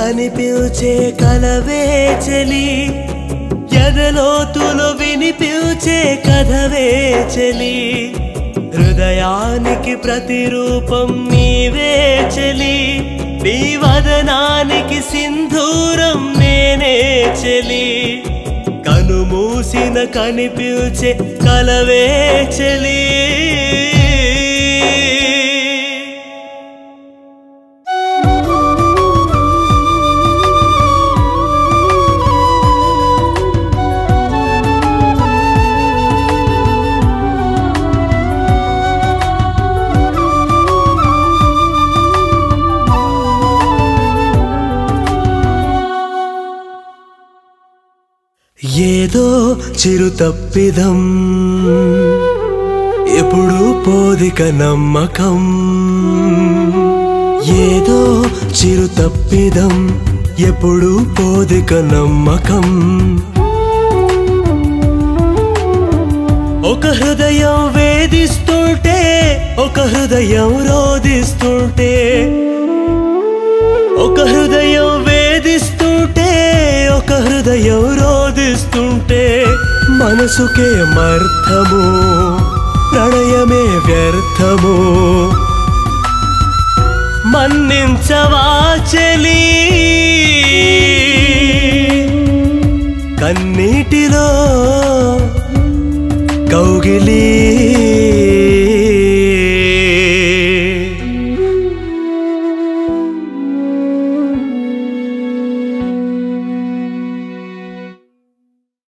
కనిపించే కలవే చలి ఎదలోతులో వినిపించే కథవే చలి హృదయానికి ప్రతిరూపం నీవే చలి నీ వదనానికి సింధూరం నేనే చలి కనుమూసిన కనిపించే కలవే చలి ఏదో చిరు తప్పిదం ఎప్పుడు పోదిక నమ్మకం ఏదో చిరు తప్పిదం ఎప్పుడు పోదిక నమ్మకం ఒక హృదయం వేధిస్తుంటే ఒక హృదయం రోధిస్తుంటే ఒక హృదయం వేధిస్తుంటే ఒక హృదయం రోధిస్తుంటే మనసుకే మర్థము ప్రణయమే వ్యర్థము మన్నించవా చలి కన్నీటిలో కౌగిలి